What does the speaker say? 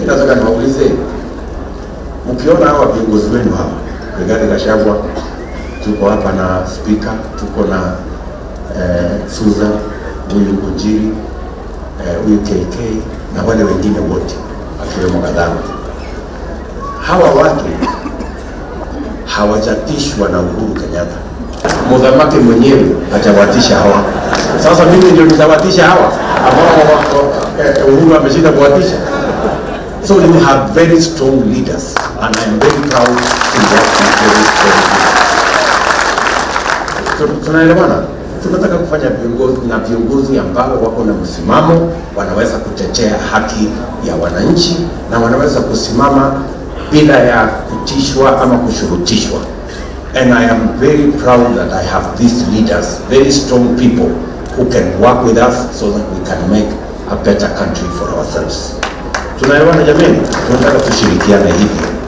nataka niwaulize, mkiona hawa viongozi wenu hapa, Rigathi Gachagua, tuko hapa na speaker, tuko na Susan, huyu Muturi, huyu KK na wale wengine wote akiwemo Gachagua. Hawa watu hawajatishwa na Uhuru Kenyatta. Muthamaki mwenyewe hajawatisha hawa. Sasa mimi ndio nitawatisha hawa ambao Uhuru ameshinda kuwatisha. So you have very strong leaders and I'm very proud to work with very strong leaders. Tunaelewana? Tunataka kufanya viongozi ambao wako na msimamo, wanaweza kutetea haki ya wananchi na wanaweza kusimama bila ya kutishwa ama kushurutishwa. And I am very proud that I have these leaders, very strong people who can work with us so that we can make a better country for ourselves. Tunaelewana jameni? Tunataka tushirikiane hivi.